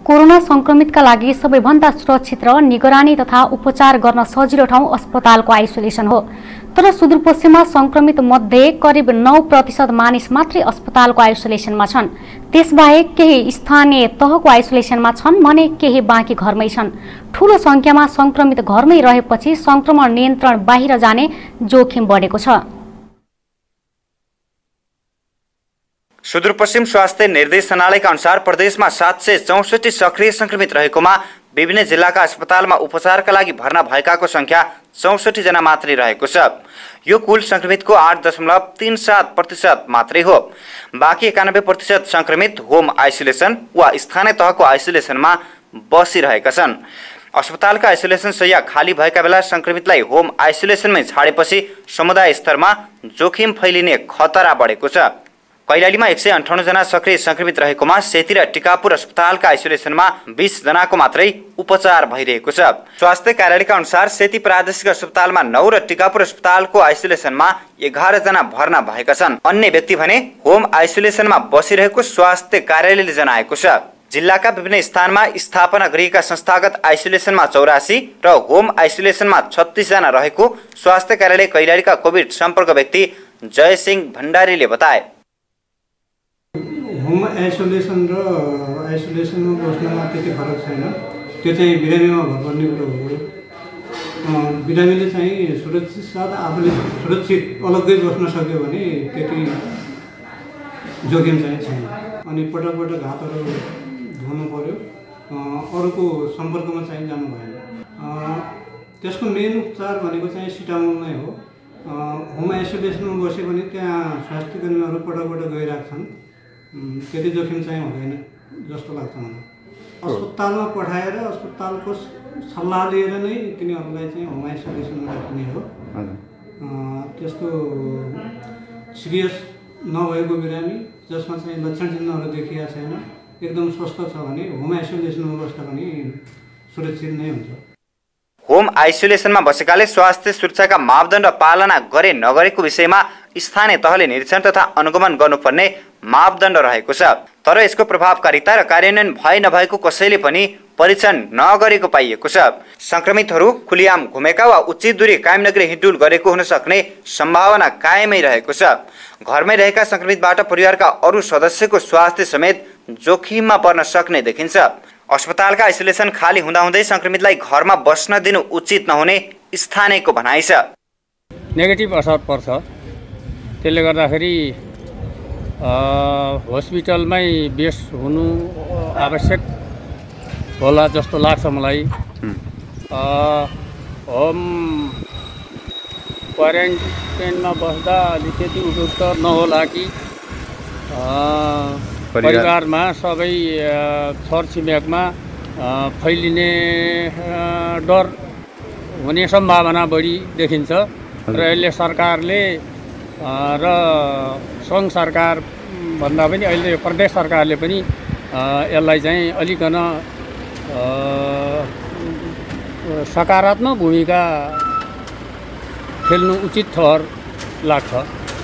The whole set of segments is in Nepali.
कोरोना संक्रमितका लागि सबैभन्दा सुरक्षित र निगरानी तथा उपचार गर्न सजिलो ठाउँ अस्पतालको आइसोलेसन हो। तर सुदूरपश्चिममा संक्रमित मध्ये करिब 9% मानिस मात्रै अस्पतालको आइसोलेसनमा छन्। त्यसबाहेक केही स्थानीय तहको आइसोलेसनमा छन् भने केही बाँकी घरमै छन्। ठूलो संख्यामा संक्रमित घरमै रहेपछि संक्रमण नियन्त्रण बाहिर जाने जोखिम बढेको छ। सुदूरपश्चिम स्वास्थ्य निर्देशनालयका अनुसार प्रदेशमा 764 सक्रिय संक्रमित रहेकोमा विभिन्न जिल्लाका अस्पतालमा उपचारका लागि भर्ना भएकाको संख्या 64 जना मात्रै रहेको छ। यो कुल संक्रमितको 8.37% मात्रै हो। बाँकी 91% संक्रमित होम आइसोलेसन वा स्थानीय तहको आइसोलेसनमा बसिरहेका छन्। अस्पतालका आइसोलेसन शैय्या खाली भएका बेला संक्रमितलाई होम आइसोलेसनमै छाडेपछि समुदाय स्तरमा जोखिम फैलिने खतरा बढेको छ। कैलालीमा 158 जना सक्रिय संक्रमित रहेकोमा सेती र टिकापुर अस्पतालका आइसोलेसनमा 20 जनाको मात्रै उपचार भइरहेको छ। स्वास्थ्य कार्यालयका अनुसार सेती प्रादेशिक अस्पतालमा 9 र टिकापुर अस्पतालको आइसोलेसनमा 11 जना भर्ना भएका छन्। अन्य व्यक्ति भने होम आइसोलेसनमा बसिरहेको स्वास्थ्य कार्यालयले जनाएको छ। जिल्लाका विभिन्न स्थानमा स्थापना गरिएका संस्थागत आइसोलेसनमा 84 र होम आइसोलेसनमा 36 जना रहेको स्वास्थ्य कार्यालय कैलालीका कोभिड सम्पर्क व्यक्ति जयसिंह भण्डारीले बताए। होम आइसोलेसन र आइसोलेसनमा बस्नमा त्यति फरक छैन। त्यो चाहिँ बिरामीमा भर पर्ने कुरो हो। बिरामीले चाहिँ सुरक्षित साथ आफूले सुरक्षित अलग्गै बस्न सक्यो भने त्यति जोखिम चाहिँ छैन। अनि पटक पटक हातहरू धुनु पर्यो, अरूको सम्पर्कमा चाहिँ जानु भएन। त्यसको मेन उपचार भनेको चाहिँ सिटामोल नै हो। होम आइसोलेसनमा बस्यो भने त्यहाँ स्वास्थ्य कर्मीहरू पटक पटक गइरहेको छन्। त्यति जोखिम चाहिँ हुँदैन जस्तो लाग्छ मलाई। अस्पतालमा पठाएर अस्पतालको सल्लाह लिएर नै तिनीहरूलाई चाहिँ होम आइसोलेसनमा राख्ने हो। त्यस्तो सिरियस नभएको बिरामी जसमा चाहिँ लक्षण चिन्हहरू देखिएको छैन, एकदम स्वस्थ छ भने होम आइसोलेसनमा बस्दा पनि सुरक्षित नै हुन्छ। होम आइसोलेसनमा बसेकाले स्वास्थ्य सुरक्षाका मापदण्ड पालना गरे नगरेको विषयमा स्थानीय तहले निरीक्षण तथा अनुगमन गर्नुपर्ने मापदण्ड रहेको छ। तर यसको प्रभावकारिता र कार्यान्वयन भए नभएको कसैले पनि परीक्षण नगरेको पाइएको छ। संक्रमितहरू खुलियाम घुमेका वा उचित दूरी कायम नगरी हिँडडुल गरेको हुन सक्ने सम्भावना कायमै रहेको छ। घरमै रहेका संक्रमितबाट परिवारका अरू सदस्यको स्वास्थ्य समेत जोखिममा पर्न सक्ने देखिन्छ। अस्पतालका आइसोलेसन खाली हुँदाहुँदै संक्रमितलाई घरमा बस्न दिनु उचित नहुने स्थानीयको भनाइ छ। नेगेटिभ असर पर्छ। त्यसले गर्दाखेरि हस्पिटलमै बेस हुनु आवश्यक होला जस्तो लाग्छ मलाई। होम क्वारेन्टाइनमा बस्दा अलिकति उपयुक्त नहोला कि परिवारमा सबै छरछिमेकमा फैलिने डर हुने सम्भावना बढी देखिन्छ र यसले सरकारले र सङ्घ सरकार भन्दा पनि अहिले प्रदेश सरकारले पनि यसलाई चाहिँ अलिकन सकारात्मक भूमिका खेल्नु उचित ठहर लाग्छ।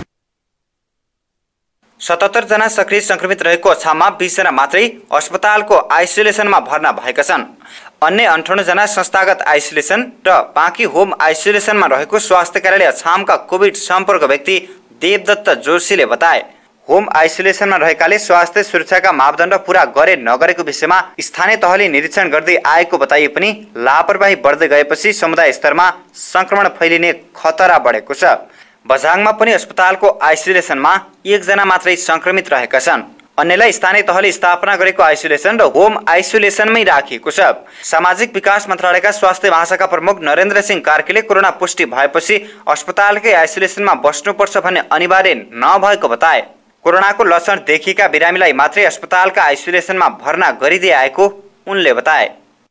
77 जना सक्रिय संक्रमित रहेको अछाममा 20 जना मात्रै अस्पतालको आइसोलेसनमा भर्ना भएका छन्। अन्य 58 जना संस्थागत आइसोलेसन र बाँकी होम आइसोलेसनमा रहेको स्वास्थ्य कार्यालय अछामका कोभिड सम्पर्क व्यक्ति देवदत्त जोशीले बताए। होम आइसोलेसनमा रहेकाले स्वास्थ्य सुरक्षाका मापदण्ड पूरा गरे नगरेको विषयमा स्थानीय तहले निरीक्षण गर्दै आएको बताइए पनि लापरवाही बढ्दै गएपछि समुदाय स्तरमा संक्रमण फैलिने खतरा बढेको छ। बझाङमा पनि अस्पतालको आइसोलेसनमा 1 जना मात्रै संक्रमित रहेका छन्। अन्यलाई स्थानीय तहले स्थापना गरेको आइसोलेसन र होम आइसोलेसनमै राखिएको छ। सामाजिक विकास मन्त्रालयका स्वास्थ्य महाशाखा प्रमुख नरेन्द्र सिंह कार्कीले कोरोना पुष्टि भएपछि अस्पतालकै आइसोलेसनमा बस्नुपर्छ भन्ने अनिवार्य नभएको बताए। कोरोनाको लक्षण देखिएका बिरामीलाई मात्रै अस्पतालका आइसोलेसनमा भर्ना गरिदिए आएको उनले बताए।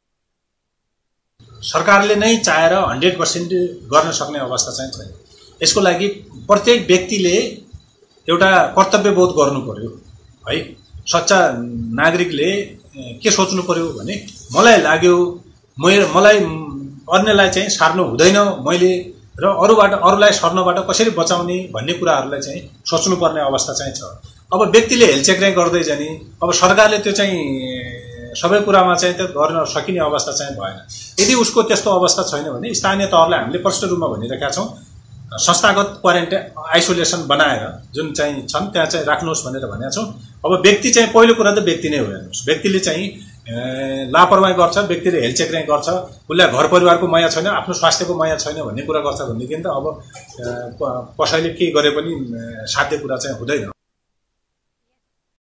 सरकारले नै चाहेर 100% गर्न सक्ने अवस्था चाहिँ छैन। यसको लागि प्रत्येक व्यक्तिले एउटा कर्तव्यबोध गर्नु पर्यो है। सच्चा नागरिकले के सोच्नु पर्यो भने मलाई लाग्यो मलाई अन्यलाई चाहिँ सार्नु हुँदैन, मैले र अरूलाई सर्नबाट कसरी बचाउने भन्ने कुराहरूलाई चाहिँ सोच्नुपर्ने अवस्था चाहिँ छ। अब व्यक्तिले हेलचेक्राइ गर्दै जाने, अब सरकारले त्यो चाहिँ सबै कुरामा चाहिँ त्यो गर्न सकिने अवस्था चाहिँ भएन। यदि उसको त्यस्तो अवस्था छैन भने स्थानीय तहलाई हामीले प्रष्ट रूपमा भनिरहेका छौँ, संस्थागत क्वारेन्टाइन आइसोलेसन बनाएर जुन चाहिँ छन् त्यहाँ चाहिँ राख्नुहोस् भनेर भनेका छौँ। अब व्यक्ति चाहिँ पहिलो कुरा त व्यक्ति नै हो। हेर्नुहोस्, व्यक्तिले चाहिँ लापरवाही गर्छ, व्यक्तिले हेलचेक्राइ गर्छ, उसलाई घर परिवारको माया छैन, आफ्नो स्वास्थ्यको माया छैन भन्ने कुरा गर्छ भनेदेखि त अब कसैले के गरे पनि साध्य कुरा चाहिँ हुँदैन।